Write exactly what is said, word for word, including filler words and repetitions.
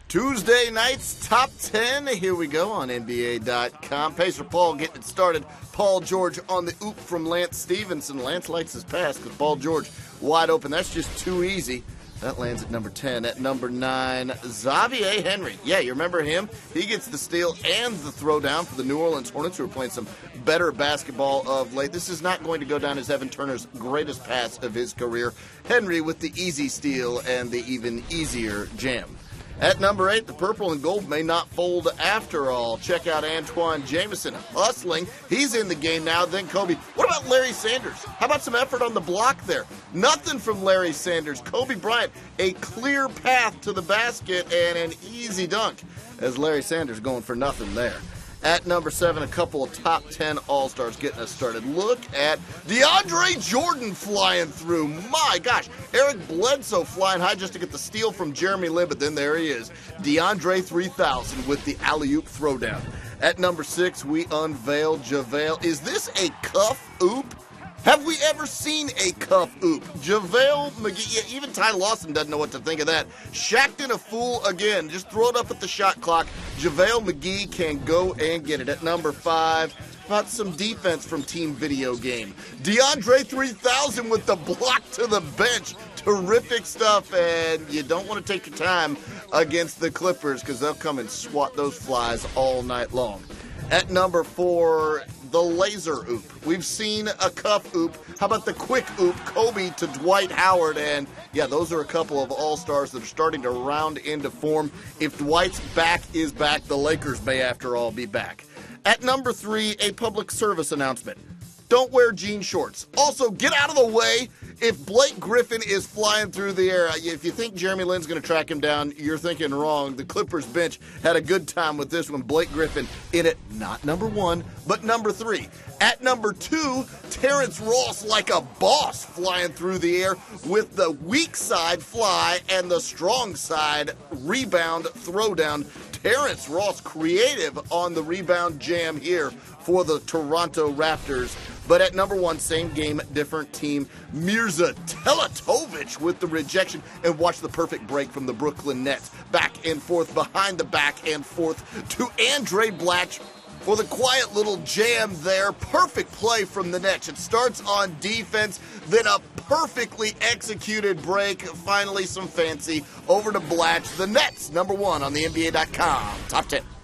Tuesday night's top ten. Here we go on N B A dot com. Pacer Paul getting it started. Paul George on the oop from Lance Stevenson. Lance likes his pass because Paul George wide open. That's just too easy. That lands at number ten. At number nine, Xavier Henry. Yeah, you remember him? He gets the steal and the throwdown for the New Orleans Hornets, who are playing some better basketball of late. This is not going to go down as Evan Turner's greatest pass of his career. Henry with the easy steal and the even easier jam. At number eight, the purple and gold may not fold after all. Check out Antoine Jamison hustling. He's in the game now. Then Kobe. What about Larry Sanders? How about some effort on the block there? Nothing from Larry Sanders. Kobe Bryant, a clear path to the basket and an easy dunk as Larry Sanders going for nothing there. At number seven, a couple of top ten All-Stars getting us started. Look at DeAndre Jordan flying through. My gosh, Eric Bledsoe flying high just to get the steal from Jeremy Lin, but then there he is. DeAndre three thousand with the alley-oop throwdown. At number six, we unveil JaVale. Is this a cuff oop? Have we ever seen a cuff oop? JaVale McGee, yeah, even Ty Lawson doesn't know what to think of that. Shackton a fool again. Just throw it up at the shot clock. JaVale McGee can go and get it. At number five, about some defense from Team Video Game. DeAndre three thousand with the block to the bench. Terrific stuff, and you don't want to take your time against the Clippers because they'll come and swat those flies all night long. At number four, the laser oop. We've seen a cuff oop. How about the quick oop? Kobe to Dwight Howard. And yeah, those are a couple of all-stars that are starting to round into form. If Dwight's back is back, the Lakers may after all be back. At number three, a public service announcement. Don't wear jean shorts. Also, get out of the way. If Blake Griffin is flying through the air, if you think Jeremy Lin's going to track him down, you're thinking wrong. The Clippers bench had a good time with this one. Blake Griffin in it, not number one, but number three. At number two, Terrence Ross like a boss flying through the air with the weak side fly and the strong side rebound throwdown. Terrence Ross creative on the rebound jam here for the Toronto Raptors. But at number one, same game, different team, Mirza Teletovic with the rejection. And watch the perfect break from the Brooklyn Nets. Back and forth, behind the back and forth to Andre Blatch for the quiet little jam there. Perfect play from the Nets. It starts on defense, then a perfectly executed break. Finally, some fancy over to Blatch. The Nets, number one on the N B A dot com. Top ten.